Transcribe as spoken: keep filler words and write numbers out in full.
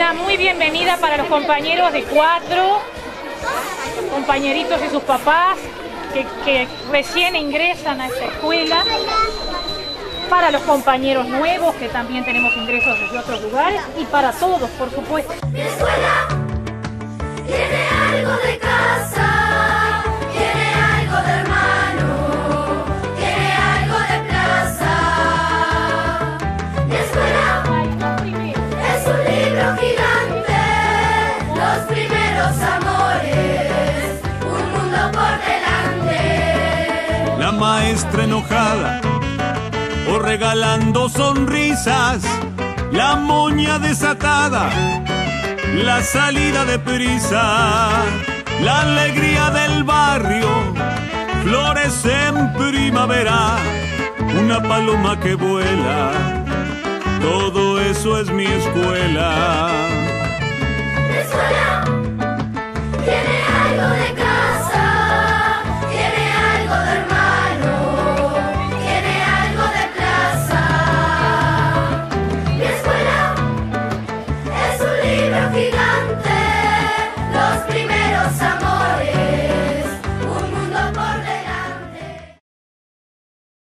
escuela muy bienvenida para los compañeros de cuatro, compañeritos y sus papás que, que recién ingresan a esta escuela, para los compañeros nuevos que también tenemos ingresos desde otros lugares y para todos, por supuesto. Mi escuela tiene algo de casa, tiene algo de hermano, tiene algo de plaza. Mi escuela es un libro gigante, los primeros amores, un mundo por delante. La maestra enojada o regalando sonrisas, la moña desatada, la salida de prisa, la alegría del barrio, flores en primavera, una paloma que vuela, todo eso es mi escuela. Mi escuela tiene